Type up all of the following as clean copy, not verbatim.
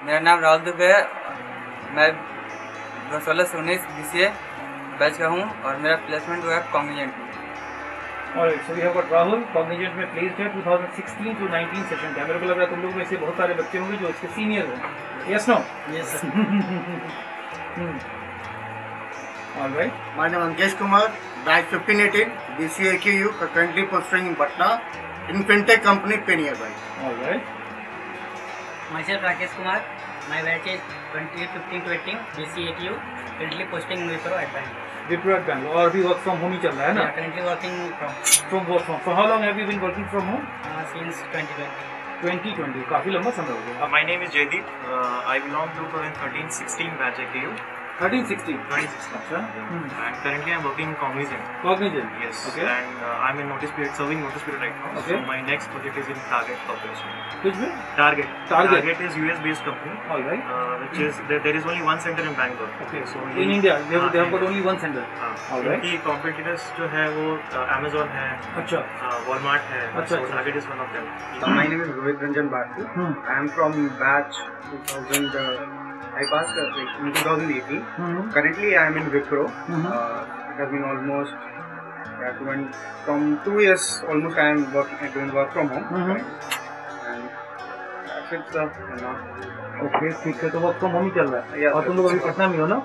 मेरा नाम राहुल दुबे है। मैं 2016 से 19 BCA बैच का हूँ और मेरा प्लेसमेंट हुआ है कॉग्निजेंट में। Alright, so we have got Rahul, Cognizant में placed है 2016 to 19 सेशन का। मेरे को लग रहा है तुम लोग में से बहुत सारे बच्चे होंगे जो इसके सीनियर हैं। Yes, no? Yes sir. Alright. My name is Ankesh Kumar, batch 1518, BCA AQU, currently posting in Patna, in fintech company Payoneer. Alright. Myself Rakesh Kumar, my batch is 2015 to 18, BCA AQU, currently posting in Wipro at Bangalore. Wipro at Bangalore और अभी work from home ही चल रहा है ना? Yeah, currently working From work from. So how long have you been working from home? Since 2020. 2020. काफी लंबा समय हो गया। My name is Jaydeep. I belong to 2013-16 batch at KU. 13-16. 2016. अच्छा. And currently I'm working in Cognizant. Cognizant. Yes. Okay. And I'm in notice period, serving notice period right now. Okay. So my next project is in Target Corporation. Which way? Target. Target. Target is US based company. All right. Which is there is only one center in Bangalore. Okay. So In India, they have got only one center. All right. इनकी competitors जो है वो Amazon है, अच्छा. Walmart है. अच्छा. So Target is one of them. My name is Rohit Ranjan Bharti. I am from batch 2000. I passed in 2018. Currently, I am in Wipro. It has been almost from 2 years. Almost I am doing work from home. And that's it, sir. Okay ठीक है, तो work from home ही चल रहा है। Yes, और तुम लोग अभी पटना में हो ना?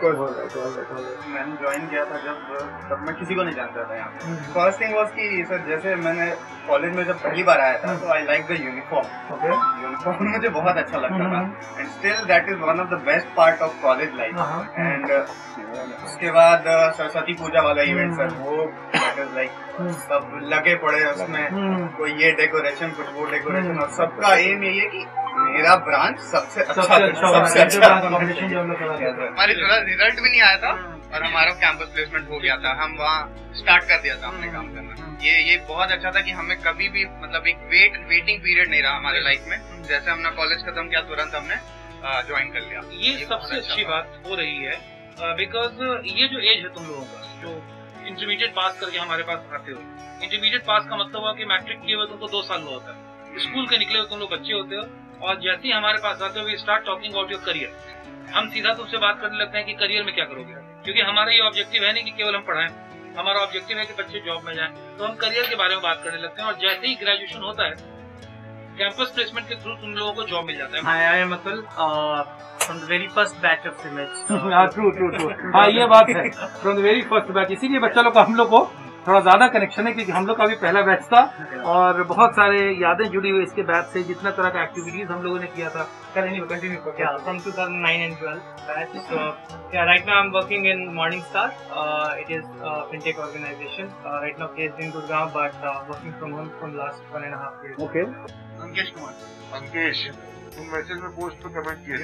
मैंने ज्वाइन किया था तब मैं किसी को नहीं जानता था यहाँ। फर्स्ट थिंग वाज कि सर जैसे मैंने कॉलेज में जब पहली बार आया था तो I like the uniform. Okay. Uniform मुझे बहुत अच्छा लगता था and still that is one of the best part of college life. And उसके बाद सरस्वती पूजा वाला इवेंट सर वो लाइक सब लगे पड़े उसमें, कोई ये डेकोरेशन कुछ वो डेकोरेशन, और सबका एम यही है कि मेरा ब्रांच सबसे अच्छा कंपटीशन जो हम लोग कर रहे थे। हमारी रिजल्ट भी नहीं आया था और हमारा कैंपस प्लेसमेंट हो गया था। हम वहाँ स्टार्ट कर दिया था अपने काम करना। ये बहुत अच्छा था कि हमें कभी भी मतलब एक वेटिंग पीरियड नहीं रहा हमारे लाइफ में। जैसे हमने कॉलेज खत्म किया तुरंत हमने ज्वाइन कर लिया। ये सबसे अच्छी बात हो रही है बिकॉज ये जो एज है तुम लोगों का, जो इंटरमीडिएट पास करके हमारे पास आते हो, इंटरमीडिएट पास का मतलब हुआ कि मैट्रिक किए हुए तुमको 2 साल हुआ होता है, स्कूल के निकले हुए तुम लोग बच्चे होते हो, और जैसे ही हमारे पास आते हो we start talking about your career. हम सीधा तुमसे बात करने लगते हैं कि करियर में क्या करोगे, क्योंकि हमारा ये ऑब्जेक्टिव है नहीं कि केवल हम पढ़ाएं, हमारा ऑब्जेक्टिव है कि बच्चे जॉब में जाएं, तो हम करियर के बारे में बात करने लगते हैं। और जैसे ही ग्रेजुएशन होता है कैंपस प्लेसमेंट के थ्रू तुम लोगों को जॉब मिल जाता है। Hi, I am Atul from the very first batch of Image. True. हाँ ये बात है, from the very first batch. इसीलिए बच्चा लोग का हम लोग को थोड़ा ज्यादा कनेक्शन है क्योंकि हम लोग का भी पहला बैच था और बहुत सारे यादें जुड़ी हुई इसके बैच से, जितना तरह का एक्टिविटीज हम लोगों ने किया था। Continue Yeah, from 2009 and 12 batch. So yeah, right now I'm working in Morningstar. It is a fintech organization. Right now based in Gurgaon, but working from home from last 1.5 years. Okay. Ankesh Kumar. Ankesh, तुम message में post पे comment किए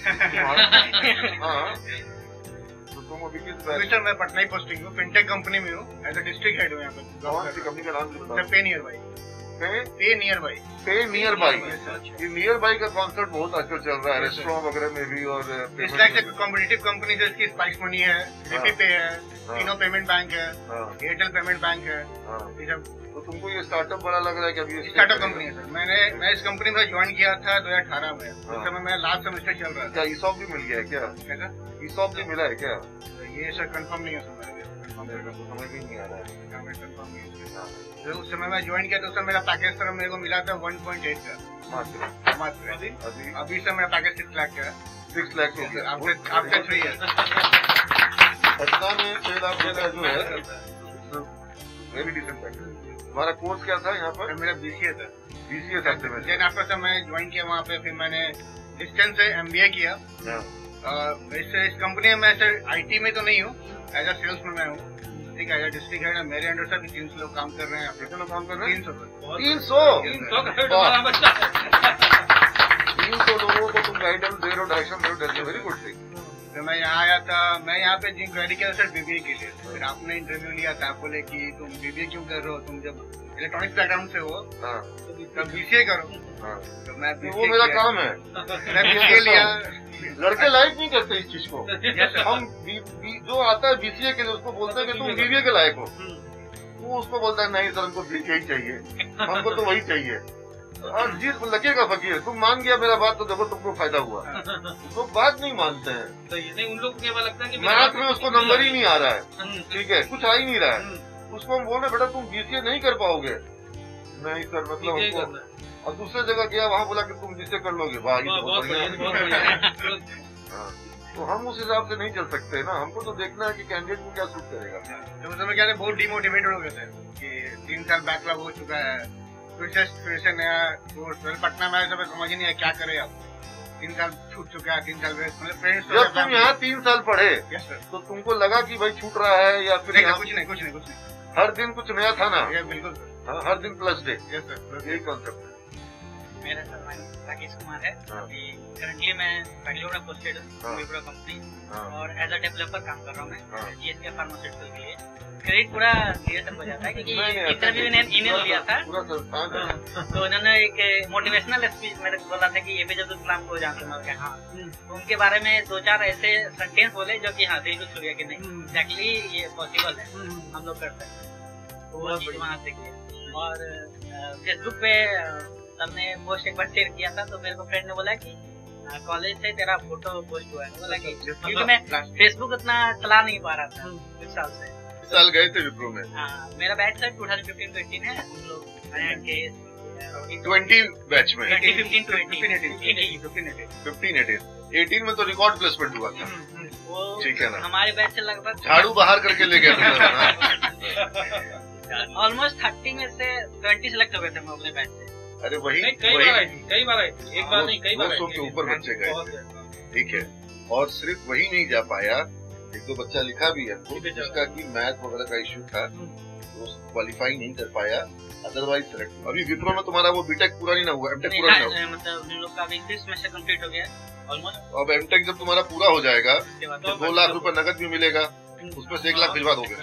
थे। हाँ, तो तुम अभी किस बैच? सर मैं पटना ही पोस्टिंग हूँ, फिनटेक कंपनी में हूँ, एज अ डिस्ट्रिक्ट हेड हूँ यहाँ पे। कौन सी कंपनी का नाम बताओ? Pay nearby. Pay nearby. Pay nearby. ये नियर बाई का कॉन्सेप्ट बहुत अच्छा चल रहा है रेस्टोरेंट वगैरह में भी। और इस लाइक से कॉम्पिटिटिव कंपनी जिसकी स्पाइस मनी है, जीपी पे है, तीनों पेमेंट बैंक है, एयरटेल पेमेंट बैंक है, ये सब। तो तुमको ये स्टार्टअप बड़ा लग रहा है कि अभी स्टार्टअप कंपनी है सर। मैं इस कंपनी में ज्वाइन किया था 2018 में। उस समय मेरा लास्ट सेमेस्टर चल रहा था। क्या ईसॉप भी मिल गया है क्या? कैसा? ईसॉप भी मिला है क्या? ये सर कंफर्म नहीं है सर, मेरे को तो समझ भी नहीं आ रहा है। कंफर्म नहीं है। उस समय मैं ज्वाइन किया तो उस समय मेरा पैकेज सर मेरे को मिला था 1.8 का मात्र। अभी सर मेरा पैकेज 6 लाख का है। 6 लाख हो गया आपका 3 है। पटना में 6 लाख का जो है वेरी डिसेंट पैकेज। तुम्हारा कोर्स क्या था यहाँ पर? मेरा BCA था। BCA था में। देन आफ्टर सर मैं ज्वाइन किया वहाँ पे, फिर मैंने डिस्टेंस से MBA किया। इस कंपनी में मैं सर IT में तो नहीं हूँ, एज अ सेल्स में मैं हूँ। ठीक है, डिस्ट्रिक्ट हेड है, मेरे अंडर सर 300 लोग काम कर रहे हैं। कितने लोग काम कर रहे हैं? 300 लोगों को तुम गाइडेंस दे रहे हो, डायरेक्शन दे रहे हो, वेरी गुड थिंग। तो मैं यहाँ आया था, मैं यहाँ पे जिम क्वेरी किया सर BBA के लिए। फिर आपने इंटरव्यू लिया था, आप बोले कि तुम BBA क्यों कर रहे हो, तुम जब इलेक्ट्रॉनिक्स बैकग्राउंड से हो तो BCA करो। तो मैं वो मेरा काम है, मैं BCA लिया। लड़के लाइक नहीं करते इस चीज को। हम जो आता है BCA के लिए उसको बोलते हैं कि तुम BBA के लायक हो, वो उसको बोलता है नहीं सर हमको BCA ही चाहिए, हमको तो वही चाहिए। और जीत लगेगा फकीर, तुम मान गया मेरा बात तो देखो तुमको फायदा हुआ। तो बात नहीं मानते हैं, तो ये नहीं, उन लोग को केवल लगता है कि मैथ में उसको नंबर ही नहीं आ रहा है, ठीक है, कुछ आ ही नहीं रहा है, उसको हम बोल रहे बेटा तुम बीसीए नहीं कर पाओगे, नहीं सर मतलब हमको, और दूसरे जगह गया वहाँ बोला कि तुम बीसीए कर लोगे, वाह ये तो बहुत बढ़िया। तो हम उस हिसाब से नहीं चल सकते ना, हमको तो देखना है कि कैंडिडेट को क्या सूट करेगा। तो उस समय क्या है, बहुत डिमोटिवेटेड हो गए थे कि 3 साल बैकलॉग हो चुका है, फिर से नया कोर्स, पटना में सब समझ ही नहीं है क्या करे अब, 3 साल छूट चुका है, 3 साल वेस्ट, मतलब फ्रेंड्स। जब तुम यहाँ 3 साल पढ़े तो तुमको लगा कि भाई छूट रहा है या फिर कुछ नहीं, हर दिन कुछ नया था ना? बिल्कुल हाँ, हर दिन प्लस डे, यस सर, यही कॉन्सेप्ट है। मेरा सर राकेश कुमार है। अभी करंटली मैं बेंगलोर में पोस्टेड हूँ विप्रो कंपनी, और एज अ डेवलपर काम कर रहा हूँ मैं जीएसके फार्मास्यूटिकल के लिए। क्रेडिट पूरा धीरे हो जाता है क्योंकि इंटरव्यू ने ईमेल दिया था, तो उन्होंने एक मोटिवेशनल स्पीच मेरे को बोला था कि एपीजे अब्दुल कलाम को जानते हो क्या? हाँ, तो उनके बारे में 2-4 ऐसे सेंटेंस बोले जो कि हाँ दिल को छू गया कि नहीं एक्जैक्टली ये पॉसिबल है, हम लोग कर सकते हैं। तो वो चीज वहाँ से किया। और फेसबुक पे सबने पोस्ट एक बार शेयर किया था, तो मेरे को फ्रेंड ने बोला कि कॉलेज से तेरा फोटो पोस्ट हुआ है, बोला कि क्योंकि मैं फेसबुक उतना चला नहीं पा रहा था कुछ साल से। इस साल गए थे विप्रो में? हाँ, मेरा बैच सर 2015-18 है, हम लोग 20 बैच में 2015-18 में तो रिकॉर्ड प्लेसमेंट हुआ था, वो ठीक है ना? हमारे बैच से लगभग झाड़ू बाहर करके ले गए ऑलमोस्ट 30 में से 20 सिलेक्ट हो गए थे हम अपने बैच से। अरे वही कई बार आई थी, एक बार नहीं कई बार 200 के ऊपर बच्चे गए, ठीक है, और सिर्फ वही नहीं जा पाया, 1-2 बच्चा लिखा भी है जिसका कि मैथ वगैरह का इश्यू था, वो क्वालिफाई नहीं कर पाया, अदरवाइज सेलेक्ट। अभी विप्रो में तुम्हारा वो बीटेक पूरा नहीं ना हुआ, एमटेक पूरा नहीं हुआ? मतलब उन लोग का अभी 3 सेमेस्टर कंप्लीट हो गया ऑलमोस्ट। अब एमटेक जब तुम्हारा पूरा हो जाएगा तो 2 लाख रुपए नकद भी मिलेगा, उसमें से 1 लाख भिजवा दोगे।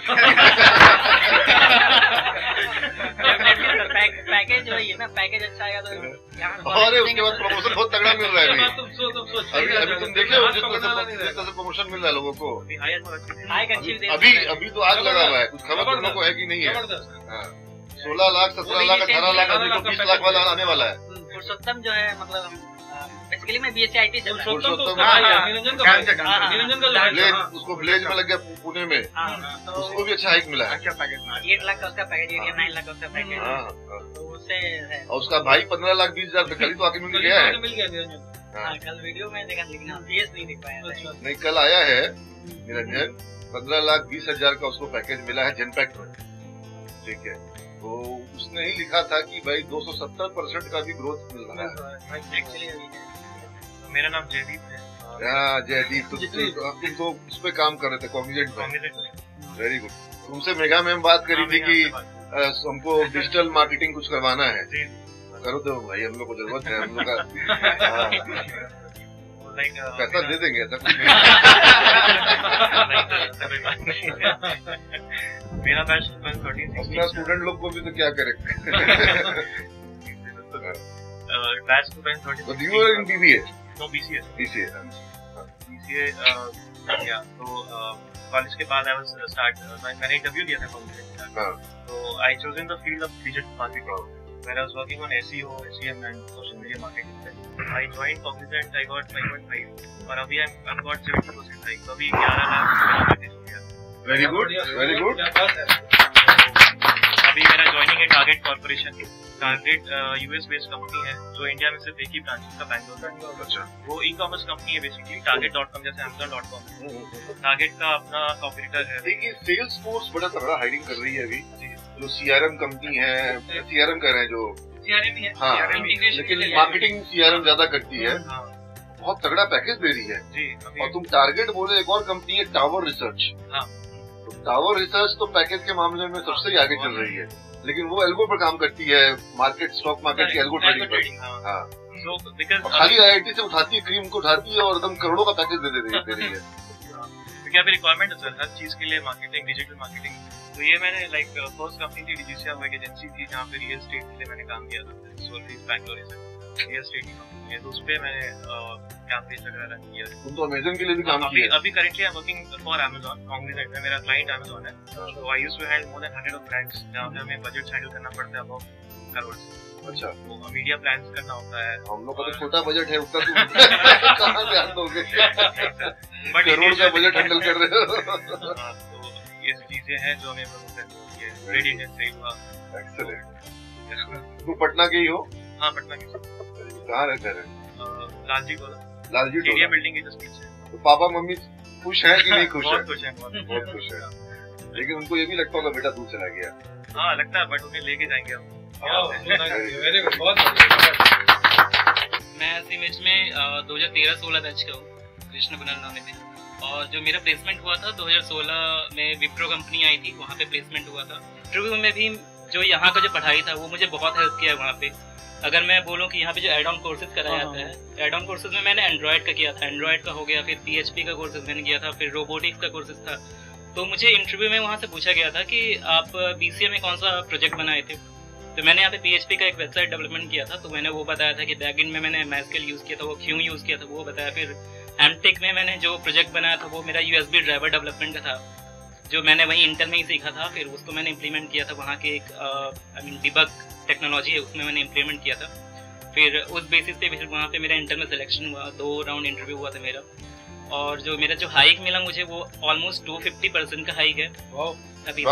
पैकेज वही है ना, पैकेज अच्छा आएगा तो और उसके बाद प्रमोशन बहुत तगड़ा मिल रहा है अभी तुम देखे हो जिस तरह से प्रमोशन मिल रहा है लोगों को, अभी तो आग लगा हुआ है, कुछ खबर तुम लोग को है कि नहीं है? 16 लाख 17 लाख 18 लाख अभी तो 20 लाख वाला आने वाला है। पुरुषोत्तम जो है मतलब बेसिकली मैं बीएससी आईटी से उसको विलेज में लग गया पुणे में, उसको भी अच्छा हाइक मिला है, 8 लाख का उसका पैकेज, 9 लाख का उसका पैकेज, तो उससे है। और उसका भाई 15 लाख 20 हजार कल तो आके मिल गया है। कल वीडियो में देखा लेकिन फेस नहीं दिख पाया। नहीं, कल आया है निरंजन, 15 लाख 20 हजार का उसको पैकेज मिला है जनपैक्ट में, ठीक है। तो उसने ही लिखा था कि भाई 270% का भी ग्रोथ मिल रहा है। मेरा नाम जयदीप है। जयदीप, तुम तो उस पे काम कर रहे थे कॉग्निजेंट में, वेरी गुड। तुमसे मेगा मैम बात करी थी कि हमको डिजिटल मार्केटिंग कुछ करवाना है, करो दो भाई, हम लोग को जरूरत है, हम लोग का पैसा दे देंगे, ऐसा कुछ नहीं। मेरा बैच 13 स्टूडेंट लोग को भी तो क्या करे। Batch 13 But you were in BBA? No, BCA. BCA. या तो कॉलेज के बाद मैंने इंटरव्यू दिया था कॉलेज, तो I chosen the field of digital marketing, where I was working on SEO, SEM and social media marketing. I joined Cognizant, I got 5.5 और अभी I've got 70% हाइक, तो अभी 11 लाख पैकेज हो गया। Very good, very good. अभी मेरा joining है Target corporation की। टारगेट यूएस बेस्ड कंपनी है जो इंडिया में सिर्फ एक ही ब्रांच का बैंगलोर में। अच्छा, वो ई कॉमर्स कंपनी है बेसिकली, target.com जैसे Amazon.com। टारगेट का अपना कॉम्पिटिटर है। देखिए सेल्स फोर्स बड़ा तगड़ा हायरिंग कर रही है अभी, जो सीआरएम कंपनी है, सीआरएम कर रहे हैं जो सीआरएम ही है, हाँ, लेकिन मार्केटिंग सीआरएम ज्यादा करती है, बहुत तगड़ा पैकेज दे रही है जी। और तुम टारगेट बोले, एक और कंपनी है टावर रिसर्च। टावर रिसर्च तो पैकेज के मामले में सबसे आगे चल रही है, लेकिन वो एल्गो पर काम करती है, मार्केट स्टॉक मार्केट की एल्गो ट्रेडिंग पर। हाँ, खाली आईआईटी से उठाती है, क्रीम को उठाती है और एकदम करोड़ों का पैकेज दे रही है। क्योंकि अभी रिक्वायरमेंट है सर हर चीज के लिए, मार्केटिंग, डिजिटल मार्केटिंग। तो ये मैंने फर्स्ट कंपनी थी डीजीसीआ, वो एक एजेंसी थी जहाँ पे रियल एस्टेट के लिए मैंने काम किया था, सोलरीज बैंगलोर से रियल एस्टेट की कंपनी है, तो उस पे मैंने कैंपेन वगैरह किया। तुम तो अमेज़न के लिए भी काम किया? अभी currently I am working for Amazon, Cognizant में मेरा क्लाइंट Amazon है। तो I used to handle more than 100 of brands, जहाँ पे हमें बजट हैंडल करना पड़ता है अबाउट करोड़। अच्छा, वो मीडिया प्लान्स करना होता है। हम लोग का तो छोटा बजट है, उसका कहाँ ध्यान दोगे? करोड़ का बजट हैंडल कर रहे हो। तो ये चीजें हैं जो हमें रेडीनेस से हुआ। एक्सीलेंट। तुम पटना के ही हो? हाँ, पटना के। कहाँ रहते हैं? लालजी टोला। लालजी टोला बिल्डिंग के जस्ट पीछे। तो पापा मम्मी खुश है कि नहीं खुश है? बहुत खुश है, बहुत खुश है। लेकिन उनको ये भी लगता होगा बेटा दूर चला गया। हाँ, लगता है, बट उन्हें लेके जाएंगे हम। मैं सिमेज में 2013-16 बैच का हूँ, कृष्ण कुणाल नाम है। और जो मेरा प्लेसमेंट हुआ था 2016 में विप्रो कंपनी आई थी, वहाँ पे प्लेसमेंट हुआ था। इंटरव्यू में भी जो यहाँ का जो पढ़ाई था वो मुझे बहुत हेल्प किया वहाँ पे। अगर मैं बोलूँ कि यहाँ पे जो एड ऑन कोर्सेज कराया जाता है, एड ऑन कोर्सेज में मैंने एंड्रॉयड का किया था, एंड्रॉयड का हो गया, फिर PHP का कोर्सेज मैंने किया था, फिर रोबोटिक्स का कोर्सेज था। तो मुझे इंटरव्यू में वहाँ से पूछा गया था कि आप BCA में कौन सा प्रोजेक्ट बनाए थे। तो मैंने यहाँ पे PHP का एक वेबसाइट डेवलपमेंट किया था, तो मैंने वो बताया था कि बैकएंड में मैंने MySQL यूज़ किया था, वो क्यों यूज़ किया था वो बताया। फिर एमटेक में मैंने जो प्रोजेक्ट बनाया था वो मेरा USB ड्राइवर डेवलपमेंट का था, जो मैंने वहीं इंटेल में ही सीखा था। फिर उसको मैंने इम्प्लीमेंट किया था, वहाँ के एक डिबग टेक्नोलॉजी है उसमें मैंने इम्प्लीमेंट किया था। फिर उस बेसिस पे फिर वहाँ पे मेरा इंटर में सिलेक्शन हुआ, 2 राउंड इंटरव्यू हुआ था मेरा। और जो मेरा जो हाइक मिला मुझे वो ऑलमोस्ट 250% का हाइक है अभी।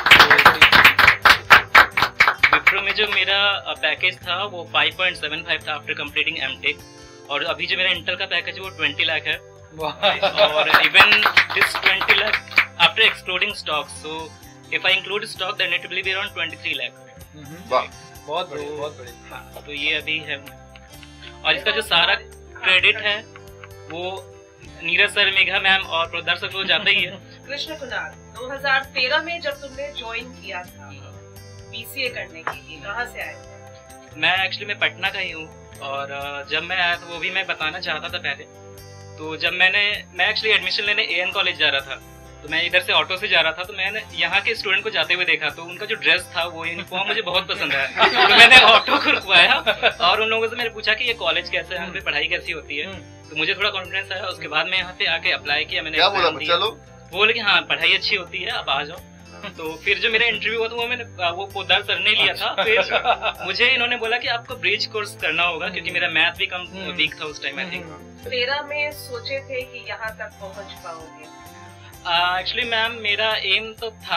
विप्रो में जो मेरा पैकेज था वो 5.75 था आफ्टर कंप्लीटिंग एमटेक। और अभी जो मेरा इंटर का पैकेज है वो 20 लाख है। और even this 20 lakh after excluding stock, so if I include stock then it will be around 23 lakh. बहुत बढ़िया। हाँ, तो ये अभी है। और इसका जो सारा क्रेडिट है वो नीरज सर, मेघा मैम और प्रदर्शक को जाता ही है। कृष्ण कुणाल, 2013 में जब तुमने ज्वाइन किया था BCA करने के लिए, कहाँ से आए थे? मैं एक्चुअली मैं पटना का ही हूँ। और जब मैं आया था वो भी मैं बताना चाहता था पहले। तो जब मैं एक्चुअली एडमिशन लेने AN कॉलेज जा रहा था, तो मैं इधर से ऑटो से जा रहा था, तो मैंने यहाँ के स्टूडेंट को जाते हुए देखा, तो उनका जो ड्रेस था वो यूनिफॉर्म मुझे बहुत पसंद आया। तो मैंने ऑटो को रुकवाया और उन लोगों से मैंने पूछा कि ये कॉलेज कैसा है, यहाँ पे पढ़ाई कैसी होती है। तो मुझे थोड़ा कॉन्फिडेंस आया। उसके बाद मैं यहाँ पे आके अप्लाई किया, मैंने वो बोले कि हाँ पढ़ाई अच्छी होती है, आप आ जाओ। तो फिर जो मेरा इंटरव्यू हुआ था वो पोद्दार सर ने लिया था। फिर मुझे इन्होंने बोला कि आपको ब्रिज कोर्स करना होगा, क्योंकि मेरा मैथ भी कम वीक था उस टाइम। आई थिंक 13 में सोचे थे कि यहाँ तक पहुँच पाओगे? एक्चुअली मैम मेरा एम तो था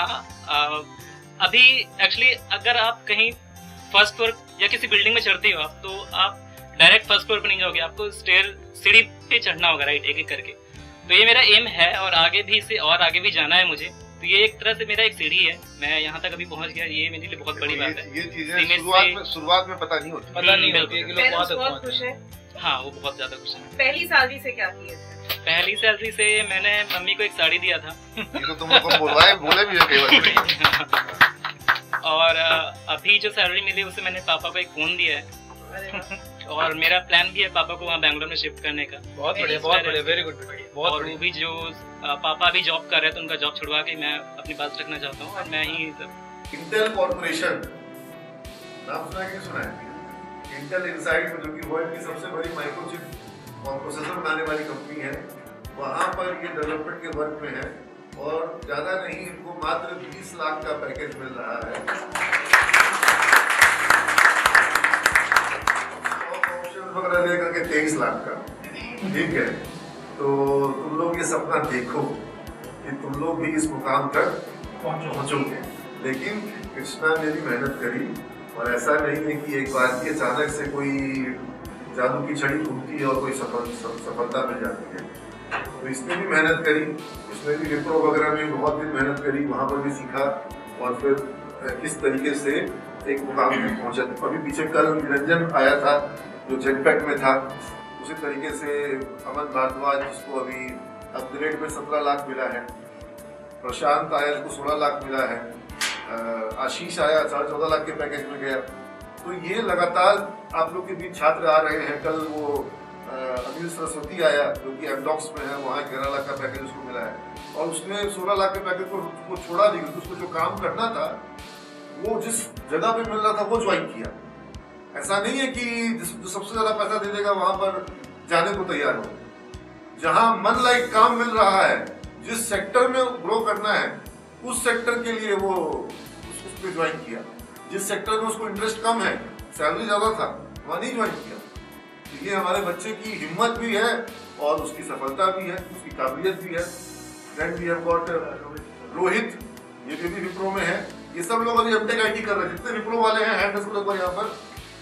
अभी एक्चुअली अगर आप कहीं फर्स्ट फ्लोर या किसी बिल्डिंग में चढ़ते हो आप, तो आप डायरेक्ट फर्स्ट फ्लोर पर नहीं जाओगे, आपको सीढ़ी पे चढ़ना होगा, राइट, एक एक करके। तो ये मेरा एम है और आगे भी इसे और आगे भी जाना है मुझे। तो ये एक तरह से मेरा एक सीढ़ी है, मैं यहाँ तक अभी पहुँच गया, ये मेरे लिए बहुत बड़ी बात है। ये चीजें शुरुआत में पता नहीं होती। खुश है? हाँ, वो बहुत ज्यादा खुश है। पहली सैलरी से क्या किए थे? पहली सैलरी से मैंने मम्मी को एक साड़ी दिया था। ये तो तुम लोग को बोले भी है कई बार। और अभी जो सैलरी मिली उससे मैंने पापा को एक फोन दिया है। और मेरा प्लान भी है पापा को वहाँ बैंगलोर में शिफ्ट करने का। बहुत बढ़िया, वेरी गुड। और वो भी जो पापा भी जॉब कर रहे थे, तो उनका जॉब छुड़वा के मैं अपने पास रखना चाहता हूँ। और मैं ही इंटेल कॉर्पोरेशन नाम सुना कि सुना है? इंटेल इनसाइड जो कि वर्ल्ड की सबसे बड़ी माइक्रोचिप और प्रोसेसर बनाने वाली कंपनी है, वहाँ पर ये डेवलपमेंट के वर्क में है। और ज्यादा नहीं, इनको मात्र 20 लाख का पैकेज मिल रहा है। ऑप्शन वगैरह लेकर के 23 लाख का, ठीक है। तो तुम लोग ये सपना देखो कि तुम लोग भी इस मुकाम तक पहुंचोगे। लेकिन कृष्णा ने भी मेहनत करी, और ऐसा नहीं है कि एक बार की अचानक से कोई जादू की छड़ी घूमती है और कोई सफलता मिल जाती है। तो इसने भी मेहनत करी, उसने भी विप्रो वगैरह में बहुत दिन मेहनत करी, वहाँ पर भी सीखा और फिर किस तरीके से एक मुकाम तक पहुँचा। अभी पीछे कल निरंजन आया था जो जेटपैक में था, उसी तरीके से अमन भारद्वाज जिसको अभी अपग्रेड में 17 लाख मिला है, प्रशांत आया जिसको 16 लाख मिला है, आशीष आया 14.5 लाख के पैकेज में गया। तो ये लगातार आप लोग के बीच छात्र आ रहे हैं। कल वो अनिल सरस्वती आया जो कि एमडॉक्स में है, वहाँ 11 लाख का पैकेज उसको मिला है। और उसने 16 लाख के पैकेज को छोड़ा नहीं, क्योंकि उसको जो काम करना था वो जिस जगह पे मिल रहा था वो ज्वाइन किया। ऐसा नहीं है कि जो सबसे ज्यादा पैसा दे देगा वहां पर जाने को तैयार हो। जहां मन लाइक काम मिल रहा है, जिस सेक्टर में ग्रो करना है उस सेक्टर के लिए वो उसको ज्वाइन किया। जिस सेक्टर में उसको इंटरेस्ट कम है, सैलरी ज़्यादा था, वहाँ नहीं ज्वाइन किया। तो ये हमारे बच्चे की हिम्मत भी है और उसकी सफलता भी है, उसकी काबिलियत भी है। Then we have got Rohit, ये भी विप्रो में है। ये सब लोग अभी एमटेक आईटी कर रहे हैं, जितने विप्रो वाले हैं हैंड उसको लगभग यहाँ पर।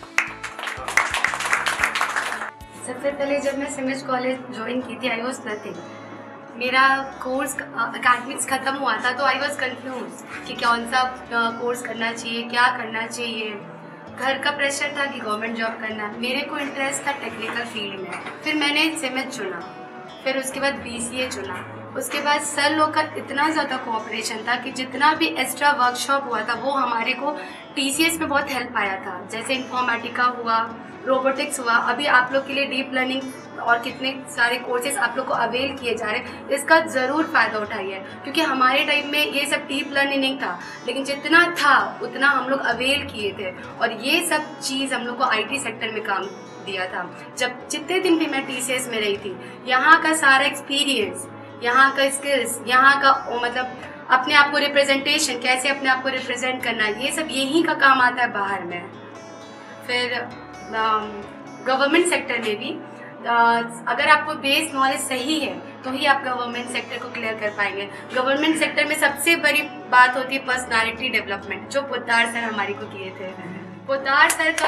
सबसे पहले जब मैं सिमिज कॉलेज ज्वाइन की थी, आई वॉज नथिंग। मेरा कोर्स अकेडमिक्स ख़त्म हुआ था, तो आई वॉज कंफ्यूज कि कौन सा कोर्स करना चाहिए, क्या करना चाहिए। घर का प्रेशर था कि गवर्नमेंट जॉब करना। मेरे को इंटरेस्ट था टेक्निकल फील्ड में, फिर मैंने सिमिज चुना, फिर उसके बाद BCA चुना। उसके बाद सर लोग का इतना ज़्यादा कोऑपरेशन था कि जितना भी एक्स्ट्रा वर्कशॉप हुआ था वो हमारे को TCS में बहुत हेल्प आया था। जैसे इन्फॉर्मेटिका हुआ, रोबोटिक्स हुआ, अभी आप लोग के लिए डीप लर्निंग और कितने सारे कोर्सेज आप लोग को अवेल किए जा रहे हैं। इसका ज़रूर फ़ायदा उठाइए, क्योंकि हमारे टाइम में ये सब डीप लर्निंग नहीं था, लेकिन जितना था उतना हम लोग अवेल किए थे। और ये सब चीज़ हम लोग को IT सेक्टर में काम दिया था। जब जितने दिन भी मैं TCS में रही थी, यहाँ का सारा एक्सपीरियंस, यहाँ का स्किल्स, यहाँ का मतलब अपने आप को रिप्रेजेंटेशन, कैसे अपने आप को रिप्रेजेंट करना, ये सब यहीं का काम आता है बाहर में। फिर गवर्नमेंट सेक्टर में भी अगर आपको बेस नॉलेज सही है तो ही आप गवर्नमेंट सेक्टर को क्लियर कर पाएंगे। गवर्नमेंट सेक्टर में सबसे बड़ी बात होती है पर्सनालिटी डेवलपमेंट, जो पोद्दार सर हमारी को किए थे। पोद्दार सर का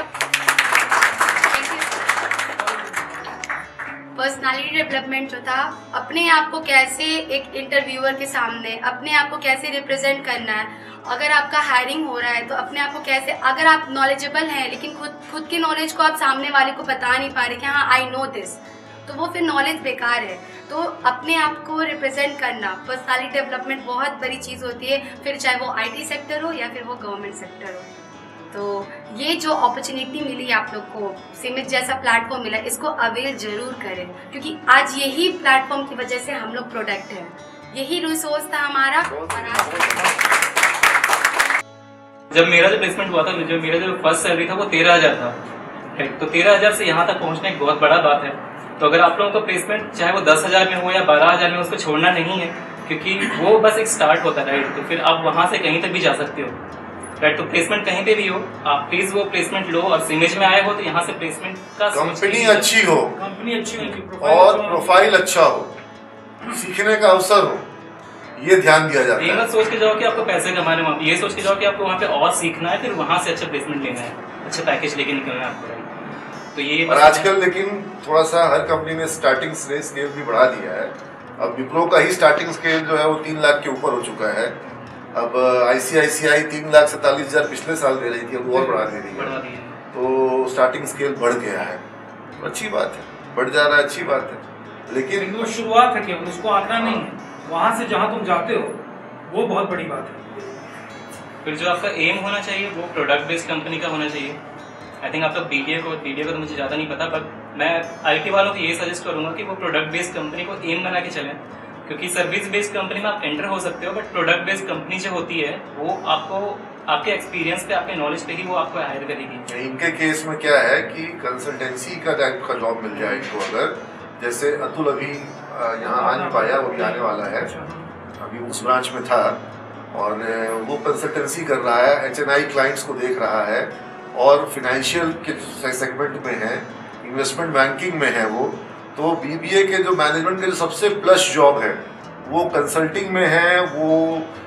पर्सनालिटी डेवलपमेंट जो था, अपने आप को कैसे एक इंटरव्यूअर के सामने अपने आप को कैसे रिप्रेजेंट करना है। अगर आपका हायरिंग हो रहा है तो अपने आप को कैसे, अगर आप नॉलेजेबल हैं लेकिन खुद की नॉलेज को आप सामने वाले को बता नहीं पा रहे कि हाँ आई नो दिस, तो वो फिर नॉलेज बेकार है। तो अपने आप को रिप्रेजेंट करना, पर्सनालिटी डेवलपमेंट बहुत बड़ी चीज़ होती है, फिर चाहे वो IT सेक्टर हो या फिर वो गवर्नमेंट सेक्टर हो। तो ये जो अपॉर्चुनिटी मिली आप लोग को, सिमिज जैसा प्लेटफॉर्म मिला, इसको अवेल जरूर करें, क्योंकि आज यही प्लेटफॉर्म की वजह से हम लोग प्रोडक्ट हैं। यही रिसोर्स था हमारा। जब मेरा जो प्लेसमेंट हुआ था, जो मेरा जो फर्स्ट सैलरी था वो 13,000 था, तो 13,000 से यहाँ तक पहुँचना एक बहुत बड़ा बात है। तो अगर आप लोगों का प्लेसमेंट चाहे वो 10,000 में हो या 12,000 में, उसको छोड़ना नहीं है, क्योंकि वो बस एक स्टार्ट होता है, राइट। तो फिर आप वहाँ से कहीं तक भी जा सकते हो, राइट। तो प्लेसमेंट कहीं पे भी हो, आप प्लीज वो प्लेसमेंट लो। और सिमिज में आए हो तो यहाँ से प्लेसमेंट का कंपनी अच्छी हो, कंपनी अच्छी हो और प्रोफाइल अच्छा हो, सीखने का अवसर हो, ये ध्यान दिया जाता है। ये मत सोच के जाओ कि आपको पैसे कमाने, वहाँ ये सोच के जाओ कि आपको वहाँ पे और सीखना है, फिर वहाँ से अच्छा प्लेसमेंट लेना है, अच्छा पैकेज लेके निकलना है आपको। तो ये और आजकल लेकिन थोड़ा सा हर कंपनी ने स्टार्टिंग स्केल भी बढ़ा दिया है। अब विप्रो का ही स्टार्टिंग स्केल जो है वो 3 लाख के ऊपर हो चुका है। अब ICICI 3,47,000 पिछले साल दे रही थी, अब और बढ़ा दे रही है। तो स्टार्टिंग स्केल बढ़ गया है, तो अच्छी बात है, बढ़ जा रहा है, अच्छी बात है। लेकिन वो शुरुआत है, केवल उसको आंकड़ा नहीं है, वहाँ से जहाँ तुम जाते हो वो बहुत बड़ी बात है। फिर जो आपका एम होना चाहिए वो प्रोडक्ट बेस्ड कंपनी का होना चाहिए। आई थिंक आपका BBA को तो मुझे ज़्यादा नहीं पता, पर मैं IT वालों को ये सजेस्ट करूँगा कि वो प्रोडक्ट बेस्ड कंपनी को एम बना के चलें, क्योंकि सर्विस बेस्ड कंपनी में आप एंटर हो सकते हो, बट प्रोडक्ट बेस्ड कंपनी जो होती है वो आपको आपके एक्सपीरियंस पे, आपके नॉलेज पे ही वो आपको हायर करेगी। इनके केस में क्या है कि कंसल्टेंसी का टाइप का जॉब मिल जाए इनको, अगर जैसे अतुल अभी यहाँ आ नहीं पाया, वो भी आने वाला है, अभी उस ब्रांच में था, और वो कंसल्टेंसी कर रहा है, HNI क्लाइंट्स को देख रहा है, और फिनेंशियल के सेगमेंट में है, इन्वेस्टमेंट बैंकिंग में है वो। तो BBA के जो मैनेजमेंट के जो सबसे प्लस जॉब है वो कंसल्टिंग में है, वो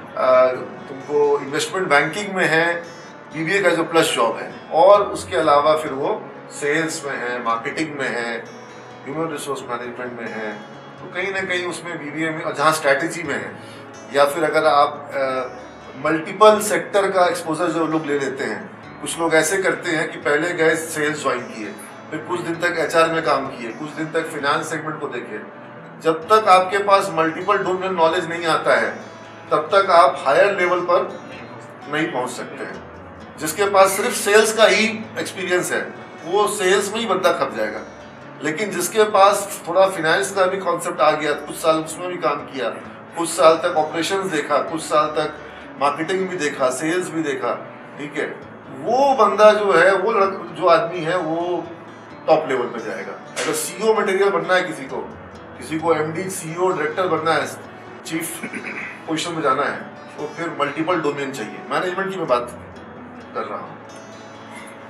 तुमको इन्वेस्टमेंट बैंकिंग में है, BBA का जो प्लस जॉब है। और उसके अलावा फिर वो सेल्स में है, मार्केटिंग में है, ह्यूमन रिसोर्स मैनेजमेंट में है, तो कहीं ना कहीं उसमें BBA में, और जहाँ स्ट्रैटेजी में है, या फिर अगर आप मल्टीपल सेक्टर का एक्सपोजर जो लोग ले लेते हैं, कुछ लोग ऐसे करते हैं कि पहले गए सेल्स ज्वाइन किए, फिर कुछ दिन तक HR में काम किए, कुछ दिन तक फिनांस सेगमेंट को देखे। जब तक आपके पास मल्टीपल डोमेन नॉलेज नहीं आता है तब तक आप हायर लेवल पर नहीं पहुंच सकते हैं। जिसके पास सिर्फ सेल्स का ही एक्सपीरियंस है वो सेल्स में ही बंदा खप जाएगा, लेकिन जिसके पास थोड़ा फिनांस का भी कॉन्सेप्ट आ गया, कुछ साल उसमें भी काम किया, कुछ साल तक ऑपरेशंस देखा, कुछ साल तक मार्केटिंग भी देखा, सेल्स भी देखा, ठीक है, वो बंदा जो है, वो जो आदमी है वो टॉप लेवल पे जाएगा। अगर CEO मटेरियल बनना है किसी को MD CEO डायरेक्टर बनना है, चीफ पोजीशन में जाना है, तो फिर मल्टीपल डोमेन चाहिए। मैनेजमेंट की मैं बात कर रहा हूँ।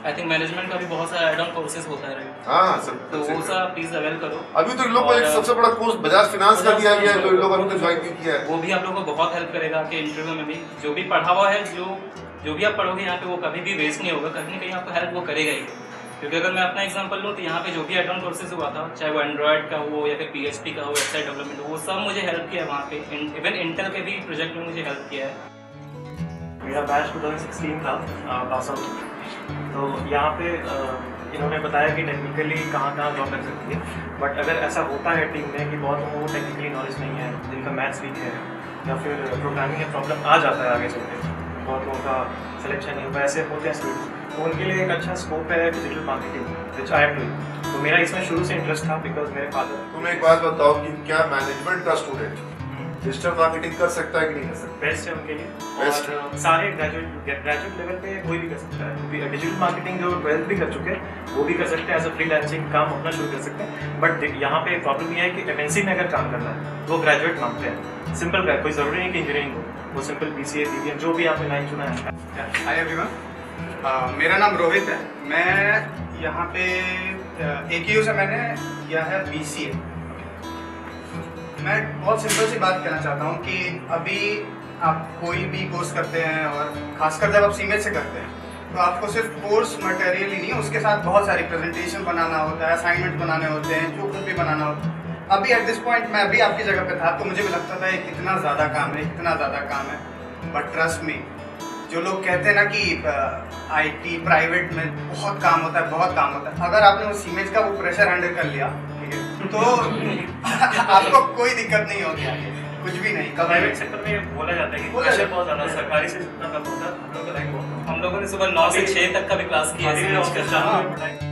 आई थिंक मैनेजमेंट का भी बहुत सारा एड ऑन कोर्सेज होता है, हाँ सब। तो वो सब प्लीज अवेल करो। अभी तो इन लोग को एक सबसे बड़ा कोर्स बजाज फाइनेंस का दिया गया है, जो इन लोग अभी तक ज्वाइन नहीं किया है। वो भी आप लोगों को बहुत हेल्प करेगा कि इंटरव्यू में भी जो भी पढ़ा हुआ है, जो भी आप पढ़ोगे यहाँ पे वो कभी भी वेस्ट नहीं होगा, कहीं ना कहीं आपको हेल्प वो करेगा ही। क्योंकि अगर मैं अपना एग्जांपल लूँ तो यहाँ पे जो भी एड ऑन कोर्सेज हुआ था, चाहे वो एंड्रॉयड का हो या फिर PHP का हो, वेबसाइट डेवलपमेंट हो, वो सब मुझे हेल्प किया है वहाँ पे। इवन इंटेल के भी प्रोजेक्ट में मुझे हेल्प किया है। मेरा बैच 2016 था पास आउट, तो यहाँ पे इन्होंने बताया कि टेक्निकली कहाँ जॉब लग सकती है। बट अगर ऐसा होता है टीम में कि बहुत लोगों को टेक्निकली नॉलेज नहीं है, जिनका मैथ्स वीक है या फिर प्रोग्रामिंग में प्रॉब्लम आ जाता है आगे चलते, बहुत लोगों का सिलेक्शन नहीं होता, ऐसे होते हैं स्टूडेंट्स, तो उनके लिए एक अच्छा स्कोप है digital marketing, which I am doing. तो मेरा इसमें शुरू से इंटरेस्ट था बिकॉज मेरे फादर। तुम एक बात बताओ कि क्या मैनेजमेंट का स्टूडेंट डिजिटल मार्केटिंग कर सकता है कि नहीं कर सकता? बेस्ट है उनके लिए, और सारे ग्रेजुएट लेवल पे कोई भी कर सकता है। डिजिटल मार्केटिंग जो 12th भी कर चुके हैं वो भी कर सकते हैं, एज अ फ्रीलांसिंग काम अपना शुरू कर सकते हैं। बट यहाँ पे प्रॉब्लम ये है कि MNC में अगर काम करना है तो वो ग्रेजुएट मांगते हैं। सिंपल कोई ज़रूरी नहीं कि इंजीनियरिंग हो, वो सिंपल BCA BBM जो भी आपने लाइन चुना है। हाय एवरीवन, मेरा नाम रोहित है। मैं यहाँ पे AKU से मैंने किया है BCA। मैं बहुत सिंपल सी बात कहना चाहता हूँ कि अभी आप कोई भी कोर्स करते हैं और खासकर जब आप सीमेज से करते हैं तो आपको सिर्फ कोर्स मटेरियल ही नहीं, उसके साथ बहुत सारी प्रेजेंटेशन बनाना होता है, असाइनमेंट बनाने होते हैं, जो कुछ भी बनाना होता है। अभी एट दिस पॉइंट मैं अभी आपकी जगह पे था तो मुझे भी लगता था ये कितना ज़्यादा काम है, इतना ज़्यादा काम है। बट ट्रस्ट मी, जो लोग कहते हैं ना कि IT प्राइवेट में बहुत काम होता है, बहुत काम होता है, अगर आपने वो सीमेज का वो प्रेशर हैंडल कर लिया, ठीक है, तो आपको कोई दिक्कत नहीं होगी आगे, कुछ भी नहीं। प्राइवेट सेक्टर में बोला जाता है कि प्रेशर बहुत ज़्यादा, सरकारी से जितना कम होता है हम लोगों ने सुबह 9 से 6 तक का भी क्लास किया है।